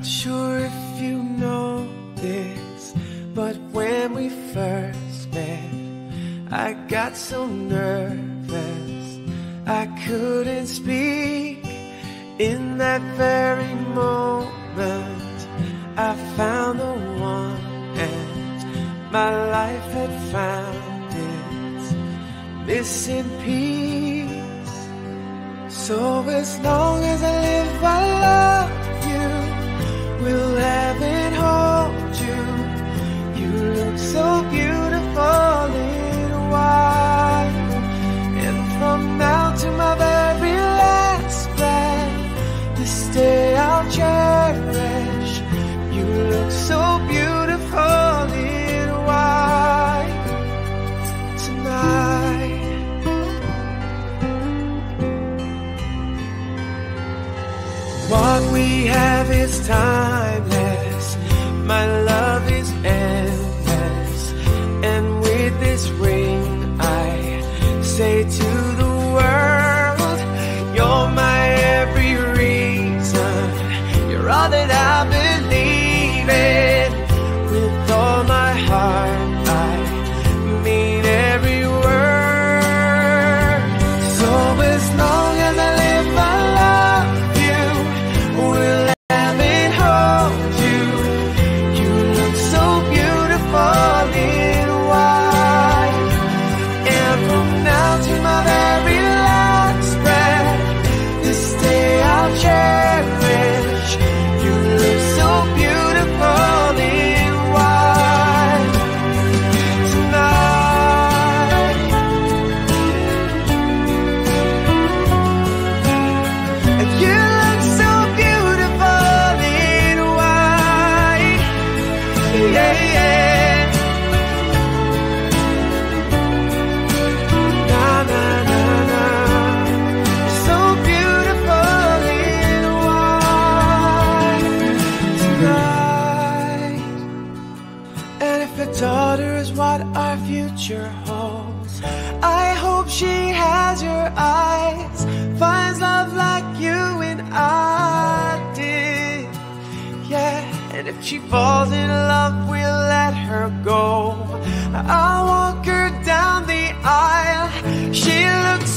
sure if you know this, but when we first met, I got so nervous I couldn't speak. In that very moment I found the one, and my life had found its missing piece. So as long as I live, I love you, will have and hold you. You look so beautiful in white, and from now to my very last breath, this day I'll cherish. You look so beautiful in white tonight. What we have is timeless, my love is endless, and with this ring I say to the world, you're my every reason, you're all that I believe in. With all my heart I mean every word. So as long as I live, I love you, will have and hold you. You look so beautiful in white, and from now to my very last breath, this day I'll cherish. You look so beautiful in white tonight. And you look so beautiful in white, yeah, yeah. Na na na na, so beautiful in white tonight. And if a daughter is what our future holds, I hope she has your eyes, finds love like you and I did, yeah. And if she falls in love, we'll let her go. I'll walk her down the aisle. She looks